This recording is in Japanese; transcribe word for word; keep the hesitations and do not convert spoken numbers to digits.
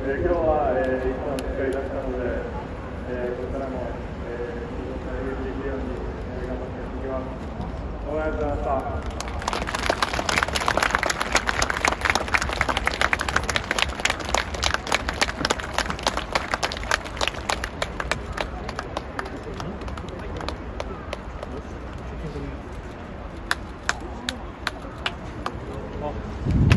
えー、今日は、えー、いっぽんしっかり出したので、えー、これからも、えー、いい状態でできるように、えー、頑張ってやっていきます。応援ありがとうございました。あ